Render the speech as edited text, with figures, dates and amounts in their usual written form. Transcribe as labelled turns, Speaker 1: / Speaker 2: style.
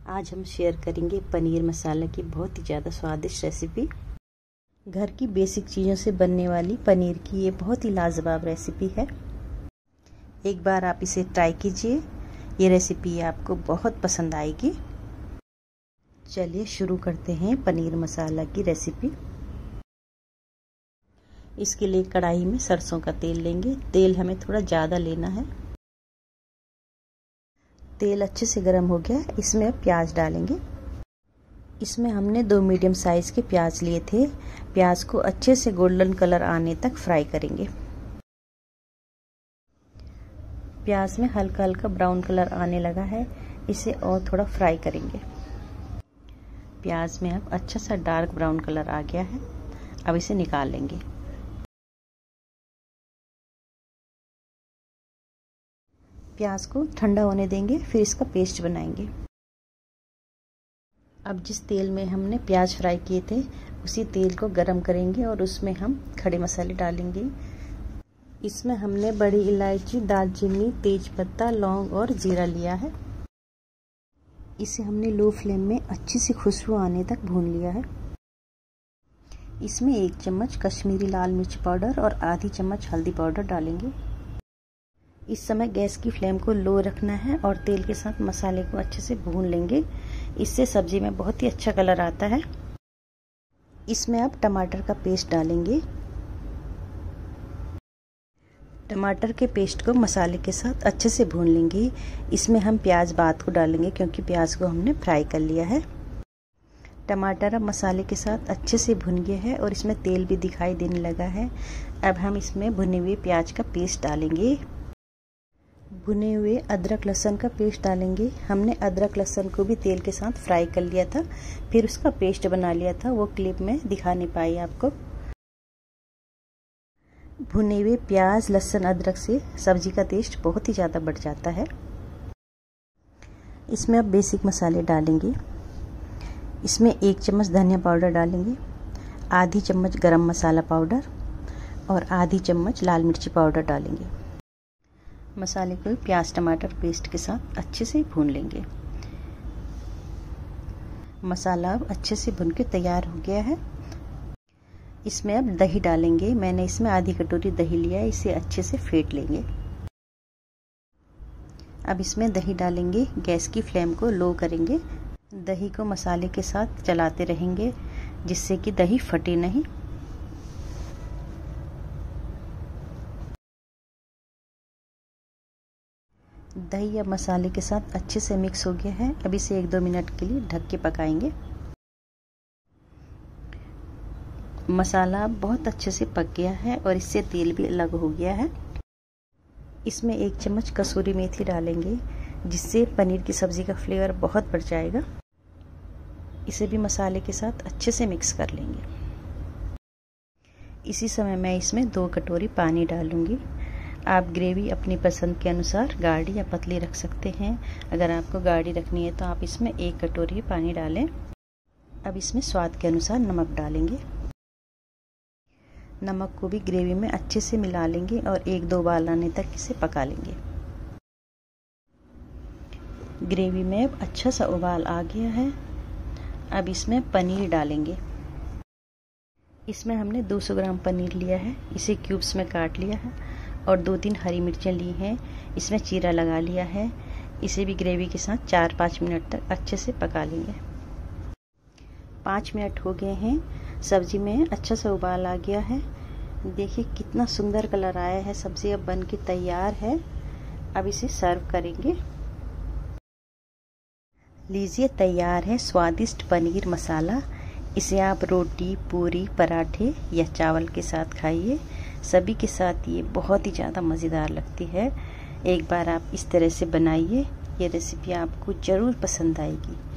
Speaker 1: आज हम शेयर करेंगे पनीर मसाला की बहुत ही ज़्यादा स्वादिष्ट रेसिपी। घर की बेसिक चीज़ों से बनने वाली पनीर की ये बहुत ही लाजवाब रेसिपी है। एक बार आप इसे ट्राई कीजिए, ये रेसिपी आपको बहुत पसंद आएगी। चलिए शुरू करते हैं पनीर मसाला की रेसिपी। इसके लिए कढ़ाई में सरसों का तेल लेंगे। तेल हमें थोड़ा ज़्यादा लेना है। तेल अच्छे से गर्म हो गया, इसमें अब प्याज डालेंगे। इसमें हमने 2 मीडियम साइज़ के प्याज लिए थे। प्याज को अच्छे से गोल्डन कलर आने तक फ्राई करेंगे। प्याज में हल्का हल्का ब्राउन कलर आने लगा है, इसे और थोड़ा फ्राई करेंगे। प्याज में अब अच्छा सा डार्क ब्राउन कलर आ गया है, अब इसे निकाल लेंगे। प्याज को ठंडा होने देंगे, फिर इसका पेस्ट बनाएंगे। अब जिस तेल में हमने प्याज फ्राई किए थे उसी तेल को गरम करेंगे और उसमें हम खड़े मसाले डालेंगे। इसमें हमने बड़ी इलायची, दालचीनी, तेजपत्ता, लौंग और जीरा लिया है। इसे हमने लो फ्लेम में अच्छी सी खुशबू आने तक भून लिया है। इसमें 1 चम्मच कश्मीरी लाल मिर्च पाउडर और आधी चम्मच हल्दी पाउडर डालेंगे। इस समय गैस की फ्लेम को लो रखना है और तेल के साथ मसाले को अच्छे से भून लेंगे। इससे सब्जी में बहुत ही अच्छा कलर आता है। इसमें अब टमाटर का पेस्ट डालेंगे। टमाटर के पेस्ट को मसाले के साथ अच्छे से भून लेंगे। इसमें हम प्याज बाद को डालेंगे क्योंकि प्याज को हमने फ्राई कर लिया है। टमाटर अब मसाले के साथ अच्छे से भुन गया है और इसमें तेल भी दिखाई देने लगा है। अब हम इसमें भुने हुए प्याज का पेस्ट डालेंगे। भुने हुए अदरक लहसुन का पेस्ट डालेंगे। हमने अदरक लहसुन को भी तेल के साथ फ्राई कर लिया था, फिर उसका पेस्ट बना लिया था, वो क्लिप में दिखा नहीं पाई आपको। भुने हुए प्याज, लहसुन, अदरक से सब्जी का टेस्ट बहुत ही ज़्यादा बढ़ जाता है। इसमें अब बेसिक मसाले डालेंगे। इसमें 1 चम्मच धनिया पाउडर डालेंगे, आधी चम्मच गरम मसाला पाउडर और आधी चम्मच लाल मिर्ची पाउडर डालेंगे। मसाले को प्याज टमाटर पेस्ट के साथ अच्छे से भून लेंगे। मसाला अब अच्छे से भून के तैयार हो गया है। इसमें अब दही डालेंगे। मैंने इसमें आधी कटोरी दही लिया है, इसे अच्छे से फेंट लेंगे। अब इसमें दही डालेंगे। गैस की फ्लेम को लो करेंगे। दही को मसाले के साथ चलाते रहेंगे जिससे कि दही फटे नहीं। दही अब मसाले के साथ अच्छे से मिक्स हो गया है। अब इसे 1-2 मिनट के लिए ढक के पकाएंगे। मसाला बहुत अच्छे से पक गया है और इससे तेल भी अलग हो गया है। इसमें 1 चम्मच कसूरी मेथी डालेंगे जिससे पनीर की सब्ज़ी का फ्लेवर बहुत बढ़ जाएगा। इसे भी मसाले के साथ अच्छे से मिक्स कर लेंगे। इसी समय मैं इसमें 2 कटोरी पानी डालूंगी। आप ग्रेवी अपनी पसंद के अनुसार गाढ़ी या पतली रख सकते हैं। अगर आपको गाढ़ी रखनी है तो आप इसमें 1 कटोरी पानी डालें। अब इसमें स्वाद के अनुसार नमक डालेंगे। नमक को भी ग्रेवी में अच्छे से मिला लेंगे और 1-2 उबाल आने तक इसे पका लेंगे। ग्रेवी में अब अच्छा सा उबाल आ गया है। अब इसमें पनीर डालेंगे। इसमें हमने 200 ग्राम पनीर लिया है, इसे क्यूब्स में काट लिया है और 2-3 हरी मिर्चें ली हैं। इसमें चीरा लगा लिया है। इसे भी ग्रेवी के साथ 4-5 मिनट तक अच्छे से पका लेंगे। 5 मिनट हो गए हैं। सब्जी में अच्छा सा उबाल आ गया है। देखिए कितना सुंदर कलर आया है। सब्जी अब बन के तैयार है। अब इसे सर्व करेंगे। लीजिए, तैयार है स्वादिष्ट पनीर मसाला। इसे आप रोटी, पूरी, पराठे या चावल के साथ खाइए। सभी के साथ ये बहुत ही ज़्यादा मज़ेदार लगती है। एक बार आप इस तरह से बनाइए, ये रेसिपी आपको ज़रूर पसंद आएगी।